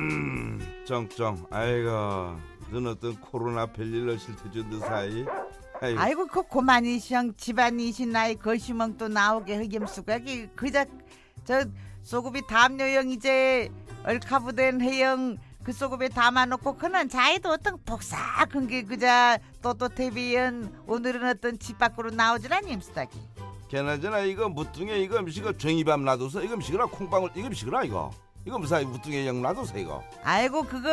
쩡쩡. 아이고, 넌 어떤 코로나 별일 실태준 사이? 아이고 그 고만이시영 집안이신 나이 거시멍 또 나오게 흑임수가 그저 저 소급이 담요형 이제 얼카부된 해영 그 소급에 담아놓고 그는 자이도 어떤 복삭한 게 그자 또또태비연 오늘은 어떤 집 밖으로 나오질 않임수다기. 걔나저나 이거 무뚱에 이거 음식을 종이밥 놔둬서 이거 음식이라 콩방울 이거 음식이라 이거 무슨 무뚱에 영 놔둬서 이거. 아이고 그거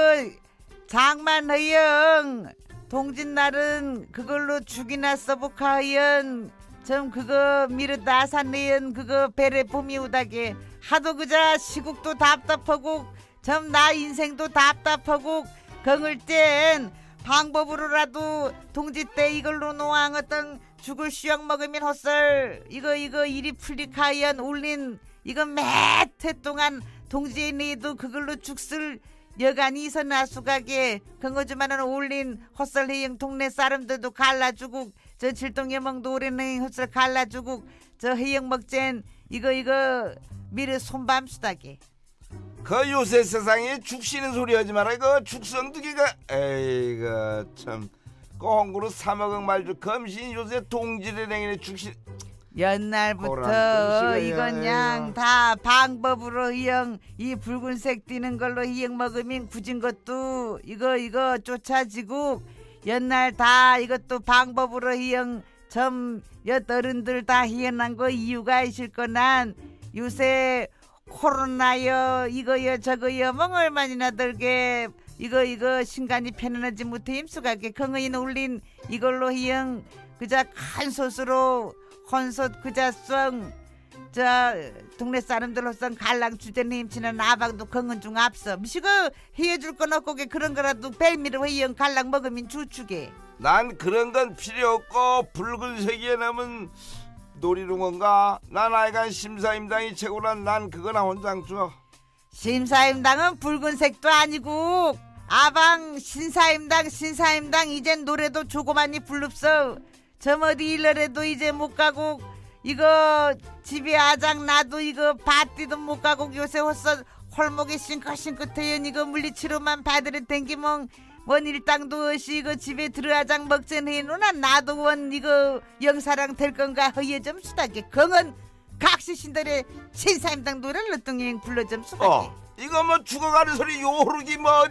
장만허영 동짓날은 그걸로 죽이나 써보카허연 좀 그거 미르다 산내연 그거 배래 봄이 오다게 하도 그자 시국도 답답하고 좀 나 인생도 답답하고 경을 땐 방법으로라도 동지 때 이걸로 노왕 어떤 죽을 수영 먹으면 헛설 이거 일이 풀리카연 올린 이거 몇 해 동안 동지에 내도 그걸로 죽쓸 여간이 있어나수가게 그거지만은 올린 헛설 해영 동네 사람들도 갈라주고 저 질동여멍도 오래는 헛설 갈라주고 저 해영 먹젠 이거 미르 손밤수다게. 그 요새 세상에 죽 쉬는 소리 하지 마라. 이거 죽성두기가 에이그 참 꽁그로 사먹은 말주 검신 요새 동지를 행위네 죽신 옛날부터 이건 양 다 방법으로 희영 이 붉은색 띠는 걸로 희영 먹으면 굳은 것도 이거 쫓아지고 옛날 다 이것도 방법으로 희영 점 여어른들 다 희연한 거 이유가 있을 거난 요새 코로나여 이거여 저거여 멍얼만이나 들게 이거 신간이 편안하지 못해 힘수가게 경의인 올린 이걸로 희영 그자 큰 솥으로 혼솥 그자성 저 동네 사람들로선 갈랑 주제는 힘치는 아방도 경은 중 앞서 미시고 해줄 건 없고 그런 거라도 벨미로 희영 갈랑 먹으면 주축에. 난 그런 건 필요 없고 붉은색에 남은 놀이롱어인가? 난 아이가 심사임당이 최고란 난 그거나 혼장 줘. 심사임당은 붉은색도 아니고 아방 신사임당 이젠 노래도 조그만이 불릅서 점 어디 일러래도 이제 못 가고 이거 집에 아장 나도 이거 밭디도 못 가고 요새 헛서 홀목에 싱긋싱긋해연 이거 물리치료만 받으려 댕기멍 원 일당도 없이 이거 집에 들어아장 먹전 해놓나 나도 원 이거 영사랑 될 건가 허예 좀 수다게 경은 각시신들의 신사임당 노래를 어떤 불러 좀 수다게. 이거 뭐 죽어가는 소리 요르기 뭐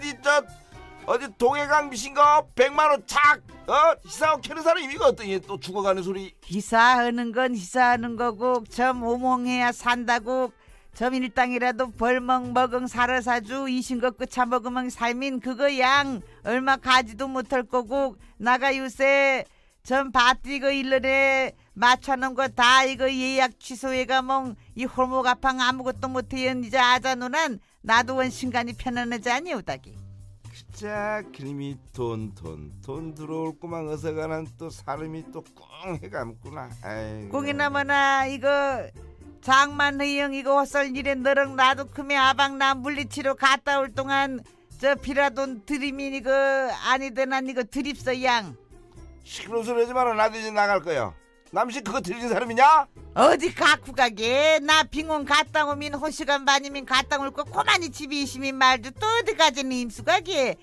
어디 동해강 미신가 100만원 착 희사하고 캐는 사람이 이거 어떤 또 죽어가는 소리. 희사하는 건 희사하는 거고 점 오몽해야 산다고 점 일당이라도 벌먹 먹응 살아 사주 이신거 끝차 먹으면 살민 그거 양 얼마 가지도 못할 거고 나가 요새 점 밭이거 일러래 맞춰놓은 거 다 이거 예약 취소해가 멍이 홀목 아팡 아무것도 못해연 이제 아자 누난 나도 원 신간이 편안하지 아니오다기. 자 그림이 돈 들어올 꼬망 어서가는 또 사람이 또 꽁 해감구나. 꽁이나 뭐나 이거 장만의영 이거 헛설 일에 너랑 나도 크면 아방 나 물리치러 갔다 올 동안 저 비라돈 드림인 이거 아니되난 이거 드립서 양. 시끄러운 소리 하지 마라. 나도 이제 나갈 거야. 남씨 그거 들린 사람이냐? 어디 갖고 가게 나 빙원 갔다 오면 혼시간 반이면 갔다 올 거 고만이 집이 있으면 말도 또 어디 가지는 임수가게.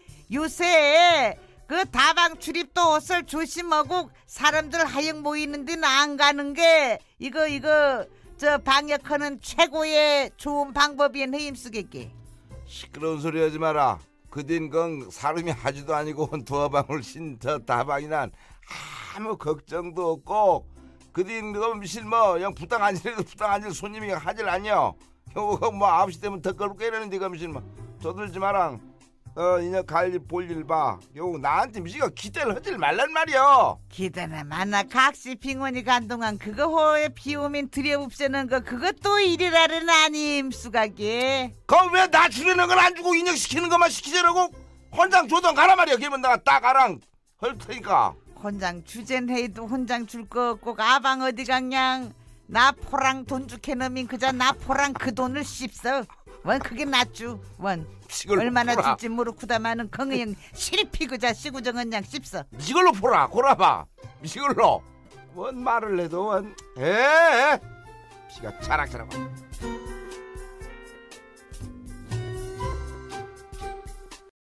요새 그 다방 출입도 헛설 조심하고 사람들 하영 모이는 데는 안 가는 게 이거 저 방역하는 최고의 좋은 방법이엔 해임쓰겠게. 시끄러운 소리 하지 마라. 그딘 건 사람이 하지도 아니고 두어 방울 쉰저 다방이난 아무 걱정도 없고 그딘 그거 실뭐 그냥 부당 앉을 손님이 하질 아니여. 요거 뭐 9시 되면 더 걸고 이러는데 그 미실 뭐 쪼들지 마랑. 이녀 갈일 볼일 봐. 요 나한테 미시가 기대를 하질 말란 말이여. 기대나 만나 각시 빙원이 간 동안 그거 호에 비오면 들여옵세는 거 그것도 일이라는 아님 수가게. 그럼 왜 나 주려는 건 안 주고 인혁시키는 것만 시키자라고 혼장 줘던 가라 말이야. 그러면 내가 딱 아랑 할 테니까. 혼장 주젠 해도 혼장 줄 거 없고 아방 어디 갔냥. 나 포랑 돈 주게 넣으면 그저 나 포랑 그 돈을 씹어. 원 그게 낫죠. 원 얼마나 풀어. 줄지 모르고다마는 건의형 실피 그자 시구정은 양 씹어. 이걸로 보라 고라봐. 이걸로 원 말을 해도 원 피가 차락차락.